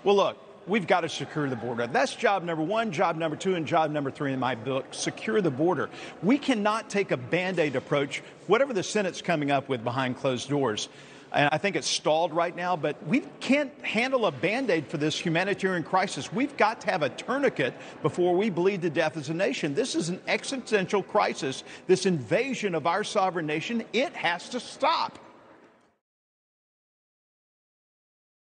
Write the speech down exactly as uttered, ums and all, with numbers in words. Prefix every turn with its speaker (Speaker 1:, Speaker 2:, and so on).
Speaker 1: Well, look, we've got to secure the border. That's job number one, job number two, and job number three in my book, secure the border. We cannot take a Band-Aid approach, whatever the Senate's coming up with behind closed doors. And I think it's stalled right now, but we can't handle a Band-Aid for this humanitarian crisis. We've got to have a tourniquet before we bleed to death as a nation. This is an existential crisis, this invasion of our sovereign nation. It has to stop.